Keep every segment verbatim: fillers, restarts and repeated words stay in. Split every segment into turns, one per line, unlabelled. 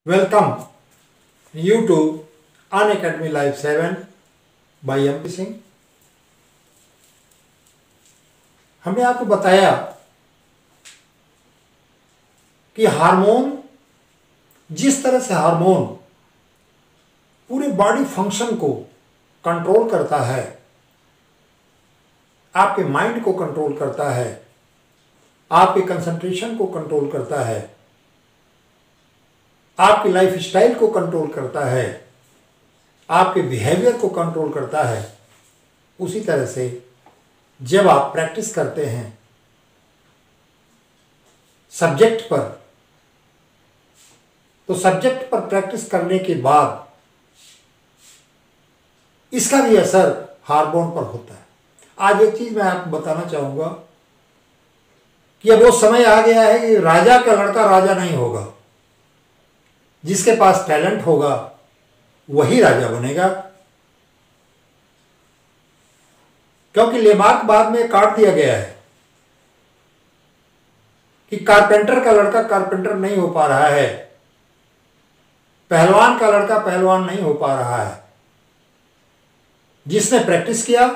Welcome you to Unacademy Life seven by M P Singh. हमने आपको बताया कि हार्मोन, जिस तरह से हार्मोन पूरे बॉडी फंक्शन को कंट्रोल करता है, आपके माइंड को कंट्रोल करता है, आपके कंसंट्रेशन को कंट्रोल करता है, आपकी लाइफ स्टाइल को कंट्रोल करता है, आपके बिहेवियर को कंट्रोल करता है। उसी तरह से जब आप प्रैक्टिस करते हैं सब्जेक्ट पर, तो सब्जेक्ट पर प्रैक्टिस करने के बाद इसका भी असर हार्मोन पर होता है। आज एक चीज मैं आपको बताना चाहूंगा कि अब वो समय आ गया है कि राजा का लड़का राजा नहीं होगा। जिसके पास टैलेंट होगा वही राजा बनेगा, क्योंकि लेमार्क बाद में काट दिया गया है कि कारपेंटर का लड़का कारपेंटर नहीं हो पा रहा है, पहलवान का लड़का पहलवान नहीं हो पा रहा है। जिसने प्रैक्टिस किया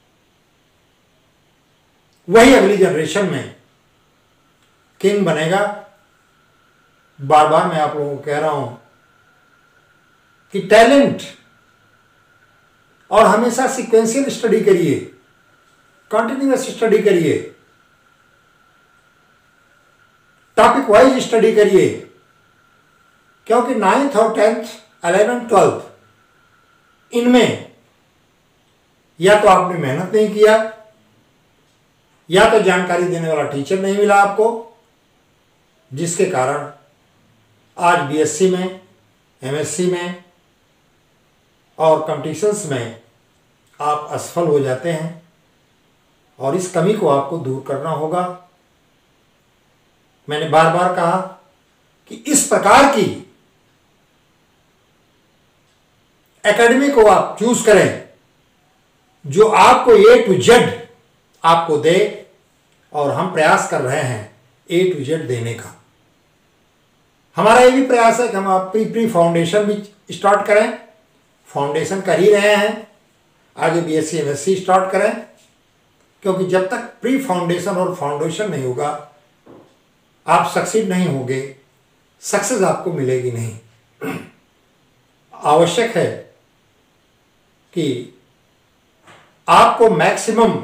वही अगली जनरेशन में किंग बनेगा। बार बार मैं आप लोगों को कह रहा हूं कि टैलेंट और हमेशा सीक्वेंशियल स्टडी करिए, कंटिन्यूअस स्टडी करिए, टॉपिक वाइज स्टडी करिए, क्योंकि नाइन्थ और टेंथ, अलेवेंथ, ट्वेल्थ इनमें या तो आपने मेहनत नहीं किया, या तो जानकारी देने वाला टीचर नहीं मिला आपको, जिसके कारण आज बी एस सी में, एम एस सी में और कॉम्पिटिशन्स में आप असफल हो जाते हैं। और इस कमी को आपको दूर करना होगा। मैंने बार बार कहा कि इस प्रकार की एकेडमी को आप चूज करें जो आपको ए टू जेड आपको दे, और हम प्रयास कर रहे हैं ए टू जेड देने का। हमारा ये भी प्रयास है कि हम आप प्री प्री फाउंडेशन भी स्टार्ट करें, फाउंडेशन कर ही रहे हैं, आगे B S C M S C start करें, क्योंकि जब तक प्री फाउंडेशन और फाउंडेशन नहीं होगा आप सक्सीड नहीं होंगे, सक्सेस आपको मिलेगी नहीं। आवश्यक है कि आपको मैक्सिमम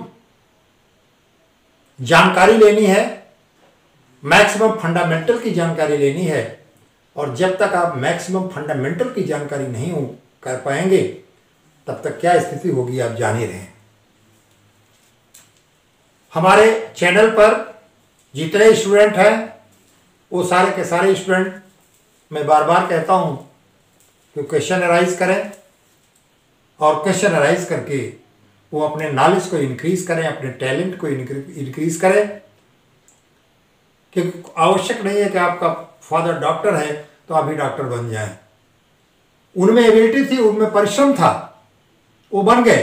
जानकारी लेनी है, मैक्सिमम फंडामेंटल की जानकारी लेनी है। और जब तक आप मैक्सिमम फंडामेंटल की जानकारी नहीं हो कर पाएंगे तब तक क्या स्थिति होगी आप जान ही रहे हैं। हमारे चैनल पर जितने स्टूडेंट हैं वो सारे के सारे स्टूडेंट, मैं बार बार कहता हूं कि क्वेश्चन अराइज करें, और क्वेश्चन अराइज करके वो अपने नॉलेज को इंक्रीज करें, अपने टैलेंट को इंक्रीज करें। क्योंकि आवश्यक नहीं है कि आपका फादर डॉक्टर है तो आप भी डॉक्टर बन जाएं। उनमें एबिलिटी थी, उनमें परिश्रम था, वो बन गए।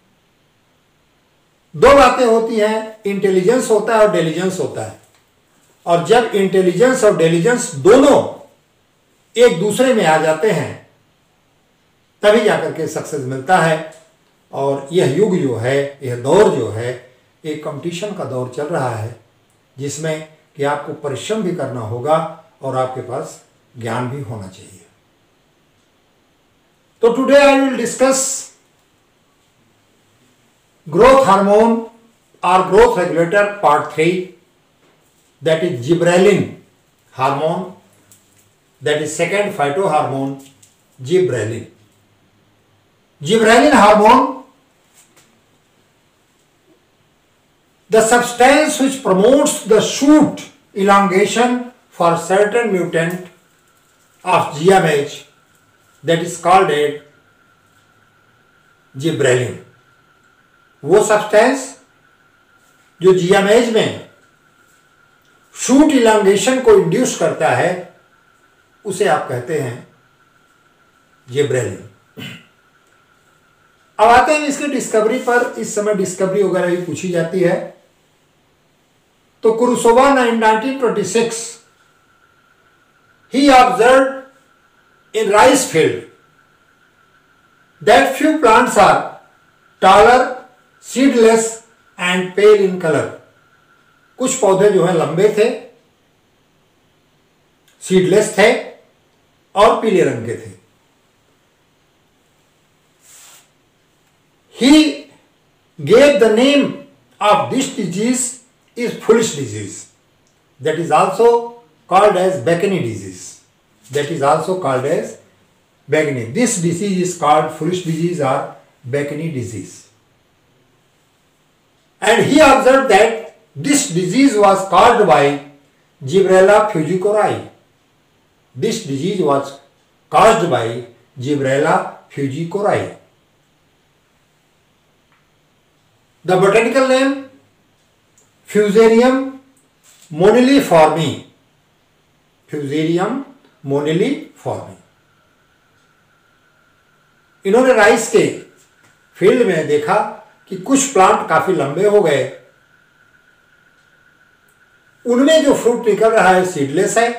दो बातें होती हैं, इंटेलिजेंस होता है और डिलीजेंस होता है। और जब इंटेलिजेंस और डिलीजेंस दोनों एक दूसरे में आ जाते हैं तभी जाकर के सक्सेस मिलता है। और यह युग जो है, यह दौर जो है, एक कंपटीशन का दौर चल रहा है, जिसमें कि आपको परिश्रम भी करना होगा और आपके पास ज्ञान भी होना चाहिए। तो today I will discuss growth hormone और growth regulator part three, that is gibberellin hormone, that is second phyto hormone gibberellin. Gibberellin hormone, the substance which promotes the shoot elongation for certain mutant of G M H, that is called as gibberellin. वो substance जो G M H में shoot elongation को induce करता है उसे आप कहते हैं जिब्रेलिन। अब आते हैं इसकी डिस्कवरी पर। इस समय डिस्कवरी वगैरह भी पूछी जाती है। तो कुरुसोवा in nineteen twenty-six he observed in rice field that few plants are taller, seedless and pale in color. कुछ पौधे जो हैं लंबे थे, सीडलेस थे और पीले रंग के थे. He gave the name of this disease is foolish disease. That is also called as Beckley disease. That is also called as Beckley. This disease is called foolish disease or Beckley disease. And he observed that this disease was caused by Gibberella fusicori. This disease was caused by Gibberella fusicori. The botanical name Fusarium moniliforme. Fusarium moniliforme. इन्होंने rice के field में देखा कि कुछ plant काफी लंबे हो गए, उनमें जो फ्रूट निकल रहा है सीडलेस है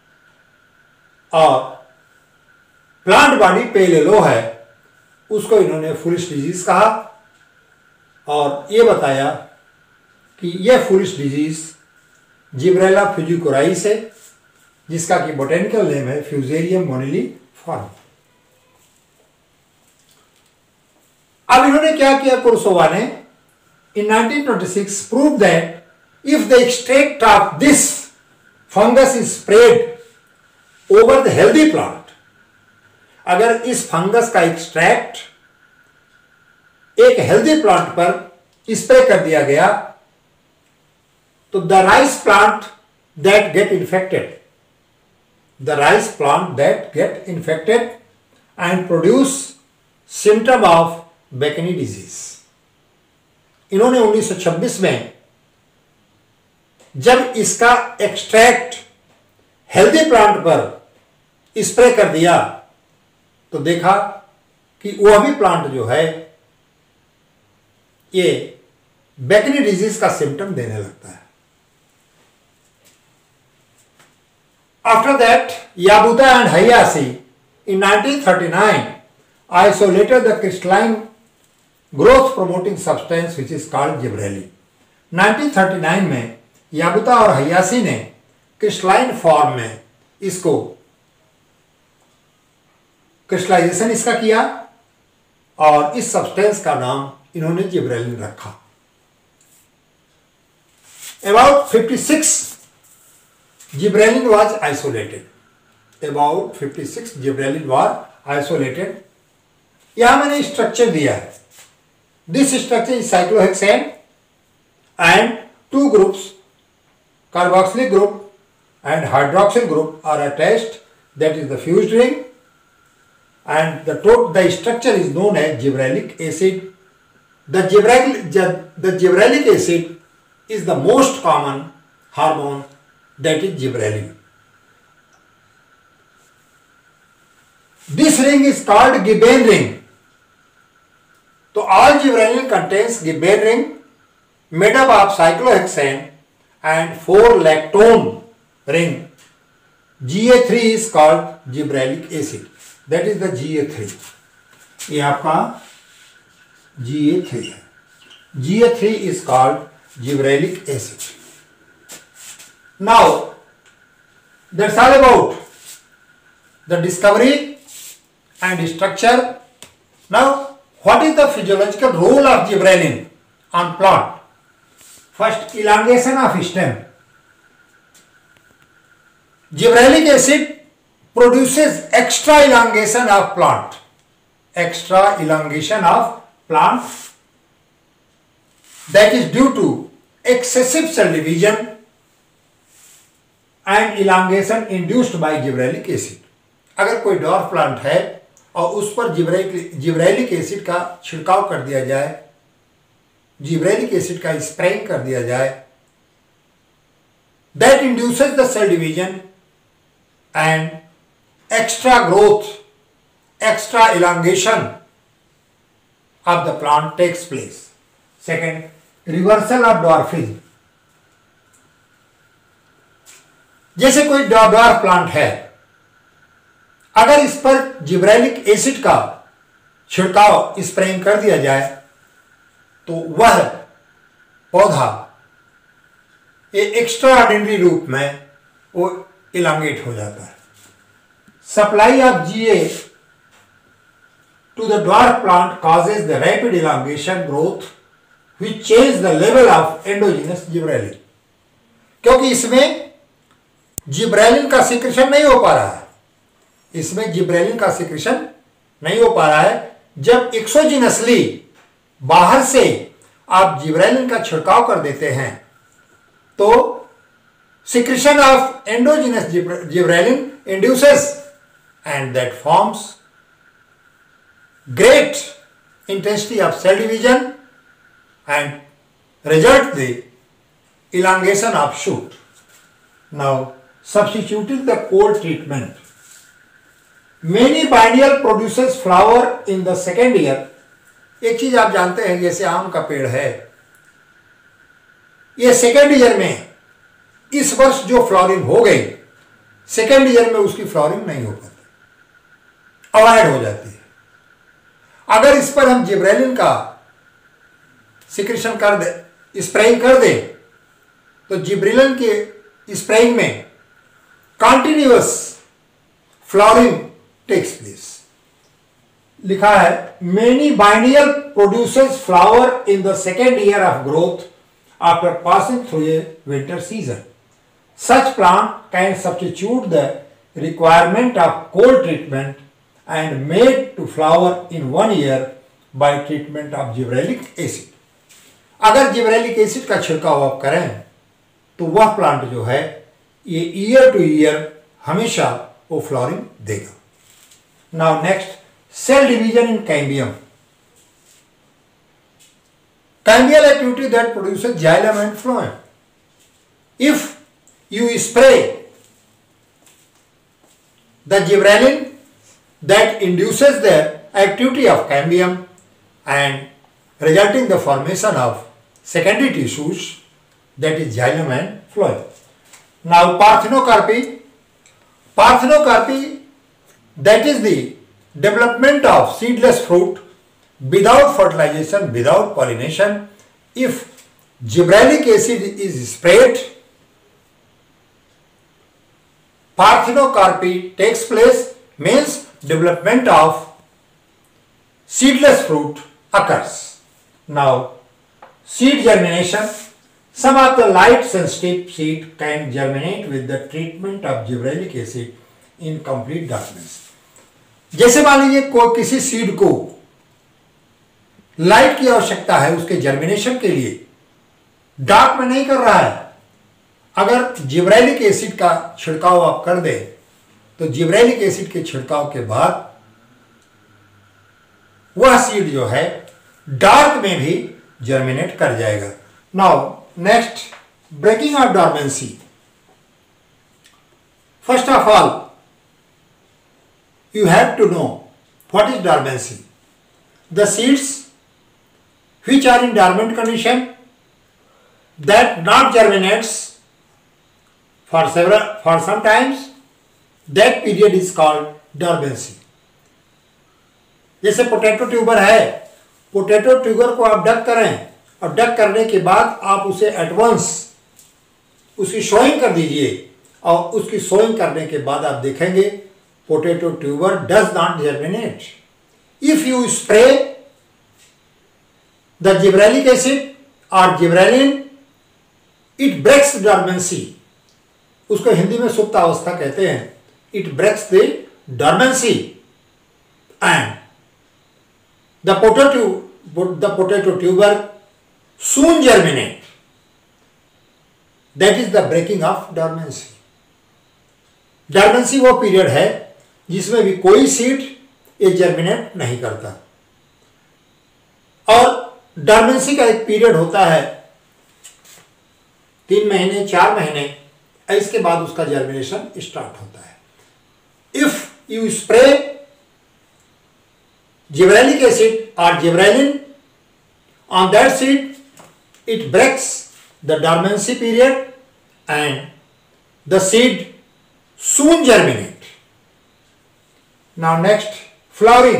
और प्लांट बॉडी पेल येलो है, उसको इन्होंने फुलिश डिजीज कहा और ये बताया कि यह फुलिश डिजीज जिब्रेला फ्यूजिकोराइस है, जिसका कि बोटेनिकल नेम है फ्यूजेरियम मोनिलीफॉर्म. अब इन्होंने क्या किया कुर्सोवा ने, इन nineteen twenty six prove that if the extract of this fungus is spread over the healthy plant, अगर इस फंगस का एक्सट्रैक्ट एक हेल्दी प्लांट पर स्प्रे कर दिया गया तो the rice plant that get infected the rice plant that get infected and produce symptom of bakanae disease. इन्होंने उन्नीस सौ छब्बीस में जब इसका एक्सट्रैक्ट हेल्दी प्लांट पर स्प्रे कर दिया तो देखा कि वह भी प्लांट जो है ये बेकनी डिजीज का सिम्टम देने लगता है. After that Yabuta and Hayashi in nineteen thirty nine isolated the crystalline growth promoting substance which is called gibberellin. Nineteen thirty nine में याबुता और हयासी ने क्रिस्टलाइन फॉर्म में इसको क्रिस्टलाइजेशन इसका किया और इस सब्सटेंस का नाम इन्होंने जिब्रेलिन रखा. About fifty six gibberellin was isolated. About fifty six gibberellin was isolated. यहां मैंने स्ट्रक्चर दिया है. This structure is cyclohexane and two groups carboxylic group and hydroxyl group are attached, that is the fused ring, and the tot the structure is known as gibberellic acid. The gibberellic the gibberellic acid is the most common hormone, that is gibberellin. This ring is called gibbon ring. So all gibberellin contains gibbon ring made up of cyclohexane and four lactone ring. G A three is called gibberellic acid. That is the G A three. ये आपका G A three है. G A three is called gibberellic acid. Now that's all about the discovery and structure. Now what is the physiological role of gibberellin on plant? First, elongation of stem. Gibberellic acid produces extra elongation of plant. Extra elongation of plant. That is due to excessive cell division and elongation induced by gibberellic acid. अगर कोई dwarf plant है और उस पर gibberellic acid का छिड़काव कर दिया जाए, जिब्रेलिक एसिड का स्प्रेइंग कर दिया जाए, that induces the cell division and extra growth, extra elongation of the plant takes place. Second, reversal of dwarfism. जैसे कोई डॉर्फ प्लांट है, अगर इस पर जिब्रेलिक एसिड का छिड़काव स्प्रेइंग कर दिया जाए तो वह पौधा एक एक्स्ट्रा ऑर्डिनरी रूप में वो इलांगेट हो जाता है। Supply of GA to the dwarf plant causes the rapid elongation growth which change the level of endogenous gibberellin. क्योंकि इसमें जिब्रेलिन का सिक्रेशन नहीं हो पा रहा है, इसमें जिब्रेलिन का सिक्रेशन नहीं हो पा रहा है। जब एक्सोजीनसली बाहर से आप जिब्रेलिन का छिड़काव कर देते हैं तो secretion of endogenous gibberellin induces and that forms great intensity of cell division and result the elongation of shoot. Now substituting the cold treatment, many biennial produces flower in the second year. एक चीज आप जानते हैं, जैसे आम का पेड़ है, ये सेकेंड ईयर में इस वर्ष जो फ्लावरिंग हो गई, सेकेंड ईयर में उसकी फ्लावरिंग नहीं हो पाती, अवॉइड हो जाती है। अगर इस पर हम जिब्रेलिन का सिक्रेशन कर दे, स्प्रेइंग कर दे, तो जिब्रेलिन के स्प्रेइंग में कॉन्टिन्यूअस फ्लावरिंग टेक्स प्लेस। लिखा है many biennial produces flower in the second year of growth after passing through a winter season. Such plant can substitute the requirement of cold treatment and made to flower in one year by treatment of gibberellic acid. अगर gibberellic acid का छिड़काव आप करें तो वह plant जो है ये ईयर टू ईयर हमेशा वो फ्लावरिंग देगा। Now next, cell division in cambium. Cambial activity that produces xylem and phloem. If you spray the gibberellin that induces the activity of cambium and resulting the formation of secondary tissues, that is xylem and phloem. Now parthenocarpy, parthenocarpy that is the development of seedless fruit without fertilization, without pollination. If gibberellic acid is sprayed, parthenocarpy takes place, means development of seedless fruit occurs. Now seed germination. Some of the light sensitive seed can germinate with the treatment of gibberellic acid in complete darkness. जैसे मान लीजिए कोई किसी seed को light की आवश्यकता है उसके जर्मिनेशन के लिए, डार्क में नहीं कर रहा है, अगर जिब्रेलिक एसिड का छिड़काव आप कर दें तो जिब्रेलिक एसिड के छिड़काव के बाद वह सीड जो है डार्क में भी जर्मिनेट कर जाएगा। Now next, breaking of dormancy. First of all you have to know what is dormancy. The seeds which are in dormant condition that not germinates for several for some times, that period is called dormancy. जैसे potato tuber है, potato tuber को आप duck करें और duck करने के बाद आप उसे एडवांस उसकी सोइंग कर दीजिए और उसकी सोइंग करने के बाद आप देखेंगे potato tuber does not germinate. If you spray the gibberellic acid or gibberellin, it breaks dormancy. उसको हिंदी में सुप्त अवस्था कहते हैं। It breaks the dormancy and the potato the potato tuber soon germinate. That is the breaking of dormancy. Dormancy वो period है जिसमें भी कोई सीड ये जर्मिनेट नहीं करता, और डॉर्मेंसी का एक पीरियड होता है तीन महीने चार महीने, इसके बाद उसका जर्मिनेशन स्टार्ट होता है। If you spray gibberellic acid और gibberellin on that seed, it breaks the dormancy period and the seed soon germinate. Now next, flowering.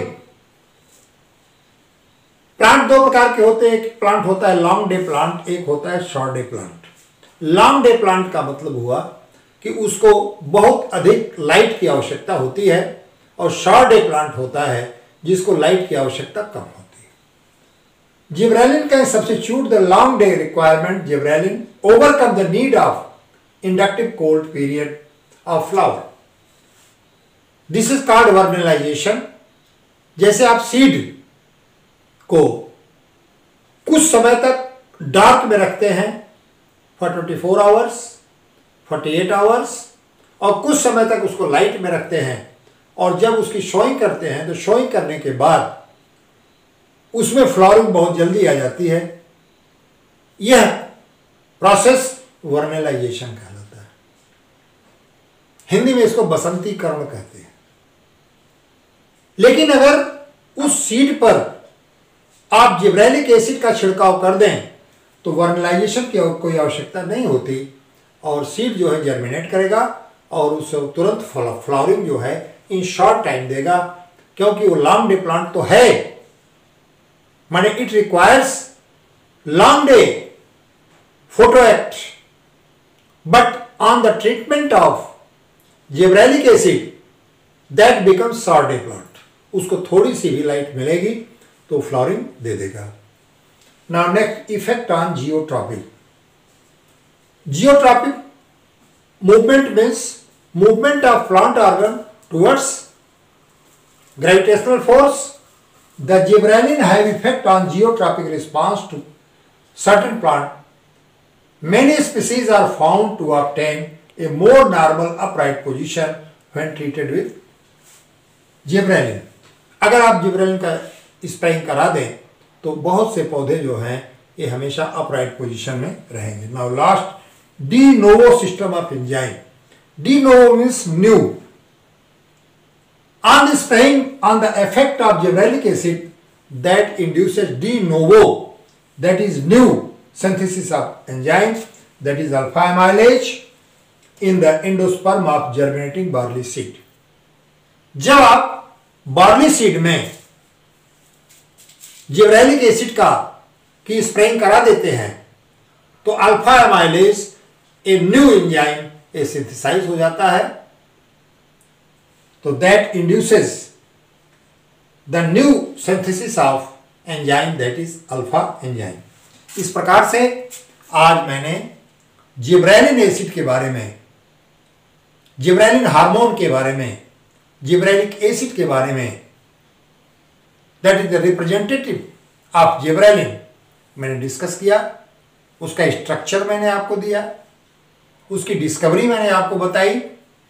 Plant दो प्रकार के होते हैं, एक प्लांट होता है लॉन्ग डे प्लांट, एक होता है short day plant. Long day plant का मतलब हुआ कि उसको बहुत अधिक लाइट की आवश्यकता होती है, और शॉर्ट डे प्लांट होता है जिसको लाइट की आवश्यकता कम होती है। Gibberellin can substitute the long day requirement. Gibberellin overcome the need of inductive cold period of flower. This is called vernalization. जैसे आप सीड को कुछ समय तक डार्क में रखते हैं for twenty four hours, forty eight hours, और कुछ समय तक उसको लाइट में रखते हैं, और जब उसकी शोइंग करते हैं तो शोइंग करने के बाद उसमें फ्लावरिंग बहुत जल्दी आ जाती है। यह प्रोसेस वर्नलाइजेशन कहलाता है। हिंदी में इसको बसंतीकरण कहते हैं। लेकिन अगर उस सीड पर आप जिब्रेलिक एसिड का छिड़काव कर दें तो वर्नलाइजेशन की कोई आवश्यकता नहीं होती, और सीड जो है जर्मिनेट करेगा और उससे तुरंत फ्लावरिंग जो है इन शॉर्ट टाइम देगा, क्योंकि वो लॉन्ग डे प्लांट तो है, माने it requires long day photoact, but on the treatment of gibberellic acid that becomes short day plant. उसको थोड़ी सी भी लाइट मिलेगी तो फ्लावरिंग दे देगा। Now next, effect on geotropic. Geotropic movement means movement of plant organ towards gravitational force. The gibberellin have effect on geotropic response to certain plant. Many species are found to obtain a more normal upright position when treated with gibberellin. अगर आप gibberellin का spraying करा दें तो बहुत से पौधे जो हैं ये हमेशा अपराइट पोजीशन में रहेंगे। Now last, de novo system of enzyme. De novo means new. On the spraying on the effect of gibberellic acid that induces de novo, that is new synthesis of enzymes, that is alpha amylase in the endosperm of germinating barley seed. जब आप barley seed में gibberellic acid का की spraying करा देते हैं तो alpha amylase a new enzyme a synthesize हो जाता है, तो that induces the new synthesis of enzyme that is alpha enzyme. इस प्रकार से आज मैंने जिब्रेलिन एसिड के बारे में, जिब्रेलिन हार्मोन के बारे में, जिब्रेलिक एसिड के बारे में, that is the representative of gibberellin, मैंने डिस्कस किया। उसका स्ट्रक्चर मैंने आपको दिया, उसकी डिस्कवरी मैंने आपको बताई,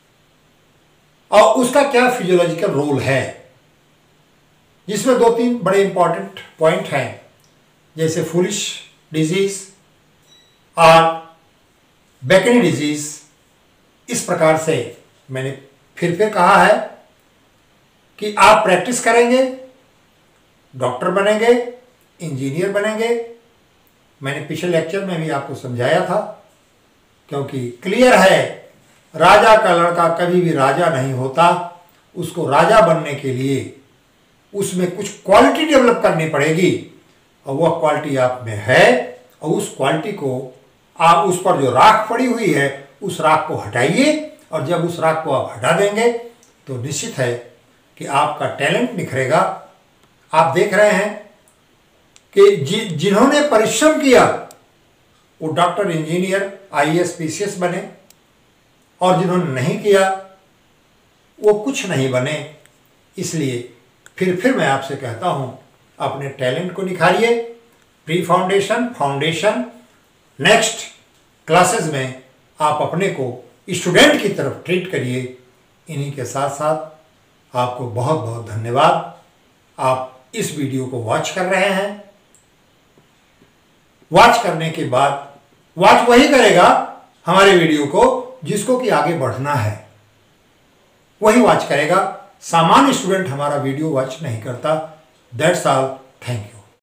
और उसका क्या फिजियोलॉजिकल रोल है, जिसमें दो तीन बड़े इंपॉर्टेंट पॉइंट हैं, जैसे फुलिश डिजीज और बेकनी डिजीज। इस प्रकार से मैंने फिर फिर कहा है कि आप प्रैक्टिस करेंगे, डॉक्टर बनेंगे, इंजीनियर बनेंगे। मैंने पिछले लेक्चर में भी आपको समझाया था, क्योंकि क्लियर है राजा का लड़का कभी भी राजा नहीं होता। उसको राजा बनने के लिए उसमें कुछ क्वालिटी डेवलप करनी पड़ेगी, और वह क्वालिटी आप में है, और उस क्वालिटी को आप, उस पर जो राख पड़ी हुई है उस राख को हटाइए, और जब उस राख को आप हटा देंगे तो निश्चित है कि आपका टैलेंट निखरेगा। आप देख रहे हैं कि जि, जिन्होंने परिश्रम किया वो doctor, engineer, I A S, P C S बने, और जिन्होंने नहीं किया वो कुछ नहीं बने। इसलिए फिर फिर मैं आपसे कहता हूं, अपने टैलेंट को निखारिए। Pre foundation, foundation, next classes में आप अपने को स्टूडेंट की तरफ ट्रीट करिए। इन्हीं के साथ साथ आपको बहुत बहुत धन्यवाद। आप इस वीडियो को वॉच कर रहे हैं। वॉच करने के बाद, वॉच वही करेगा हमारे वीडियो को जिसको कि आगे बढ़ना है, वही वॉच करेगा। सामान्य स्टूडेंट हमारा वीडियो वॉच नहीं करता। That's all, thank you.